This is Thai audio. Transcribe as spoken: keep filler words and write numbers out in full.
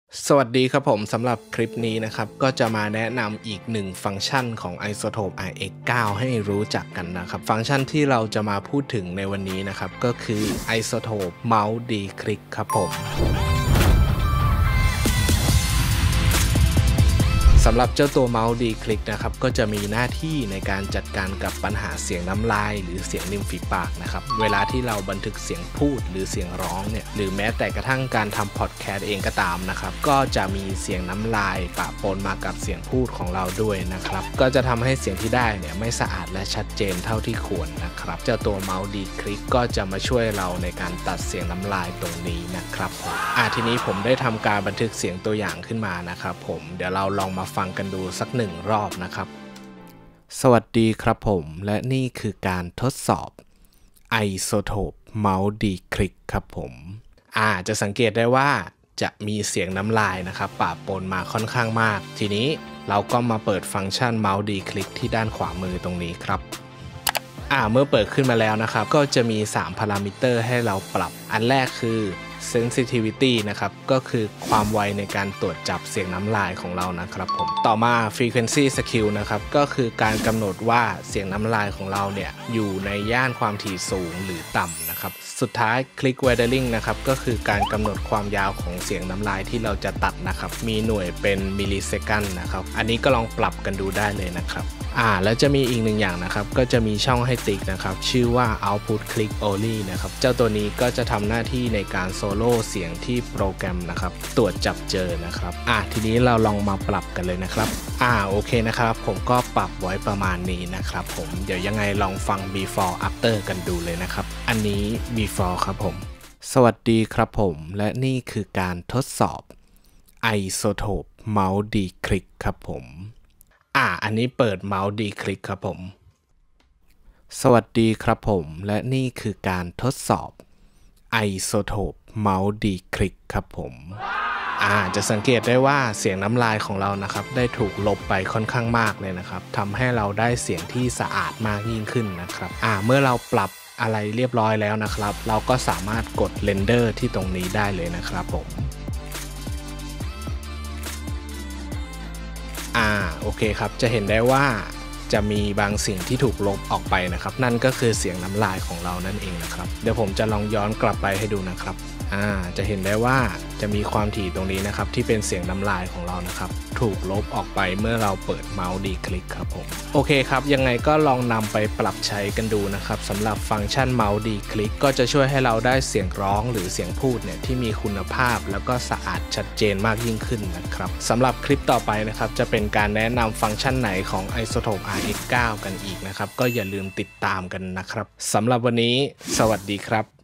สวัสดีครับผมสำหรับคลิปนี้นะครับก็จะมาแนะนำอีกหนึ่งฟังก์ชันของ iZotope อาร์ เอ็กซ์ ไนน์ ให้รู้จักกันนะครับฟังก์ชันที่เราจะมาพูดถึงในวันนี้นะครับก็คือ iZotope Mouse D-Click ครับผมสำหรับเจ้าตัว Mouse D-Click นะครับก็จะมีหน้าที่ในการจัดการกับปัญหาเสียงน้ำลายหรือเสียงริมฝีปากนะครับเวลาที่เราบันทึกเสียงพูดหรือเสียงร้องเนี่ยหรือแม้แต่กระทั่งการทำพอดแคสต์เองก็ตามนะครับก็จะมีเสียงน้ำลายปะปนมากับเสียงพูดของเราด้วยนะครับก็จะทำให้เสียงที่ได้เนี่ยไม่สะอาดและชัดเจนเท่าที่ควรนะครับเจ้าตัว Mouse D-Click ก็จะมาช่วยเราในการตัดเสียงน้ำลายตรงนี้นะครับผมอ่ะทีนี้ผมได้ทำการบันทึกเสียงตัวอย่างขึ้นมานะครับผมเดี๋ยวเราลองมาฟังกันดูสักหนึ่งรอบนะครับสวัสดีครับผมและนี่คือการทดสอบ iZotope Mouse D-Click ครับผมอ่าจะสังเกตได้ว่าจะมีเสียงน้ำลายนะครับปะปนมาค่อนข้างมากทีนี้เราก็มาเปิดฟังก์ชัน Mouse D-Click ที่ด้านขวามือตรงนี้ครับอ่าเมื่อเปิดขึ้นมาแล้วนะครับก็จะมีสามพารามิเตอร์ให้เราปรับอันแรกคือsensitivity นะครับก็คือความไวในการตรวจจับเสียงน้ำลายของเรานะครับผมต่อมา frequency skew นะครับก็คือการกำหนดว่าเสียงน้ำลายของเราเนี่ยอยู่ในย่านความถี่สูงหรือต่ำนะครับสุดท้าย click weathering นะครับก็คือการกำหนดความยาวของเสียงน้ำลายที่เราจะตัดนะครับมีหน่วยเป็นมิลลิเซคันนะครับอันนี้ก็ลองปรับกันดูได้เลยนะครับอ่าแล้วจะมีอีกหนึ่งอย่างนะครับก็จะมีช่องให้ติ๊กนะครับชื่อว่า output click only นะครับเจ้าตัวนี้ก็จะทำหน้าที่ในการโซโล่เสียงที่โปรแกรมนะครับตรวจจับเจอนะครับอ่าทีนี้เราลองมาปรับกันเลยนะครับอ่าโอเคนะครับผมก็ปรับไว้ประมาณนี้นะครับผมเดี๋ยวยังไงลองฟัง before after กันดูเลยนะครับอันนี้ before ครับผมสวัสดีครับผมและนี่คือการทดสอบ iZotope Mouse D-Click ครับผมอ่าอันนี้เปิด Mouse D-Click ครับผมสวัสดีครับผมและนี่คือการทดสอบ iZotope Mouse D-Click ครับผมอ่าจะสังเกตได้ว่าเสียงน้ำลายของเรานะครับได้ถูกลบไปค่อนข้างมากเลยนะครับทำให้เราได้เสียงที่สะอาดมากยิ่งขึ้นนะครับอ่าเมื่อเราปรับอะไรเรียบร้อยแล้วนะครับเราก็สามารถกดเรนเดอร์ที่ตรงนี้ได้เลยนะครับผมอ่าโอเคครับจะเห็นได้ว่าจะมีบางสิ่งที่ถูกลบออกไปนะครับนั่นก็คือเสียงน้ำลายของเรานั่นเองนะครับเดี๋ยวผมจะลองย้อนกลับไปให้ดูนะครับอ่าจะเห็นได้ว่าจะมีความถี่ตรงนี้นะครับที่เป็นเสียงน้ำลายของเรานะครับถูกลบออกไปเมื่อเราเปิด Mouse D-Click ครับผมโอเคครับยังไงก็ลองนำไปปรับใช้กันดูนะครับสำหรับฟังก์ชัน Mouse D-Click ก็จะช่วยให้เราได้เสียงร้องหรือเสียงพูดเนี่ยที่มีคุณภาพแล้วก็สะอาดชัดเจนมากยิ่งขึ้นนะครับสำหรับคลิปต่อไปนะครับจะเป็นการแนะนำฟังก์ชันไหนของ iZotope อาร์ เอ็กซ์ ไนน์ กันอีกนะครับก็อย่าลืมติดตามกันนะครับสำหรับวันนี้สวัสดีครับ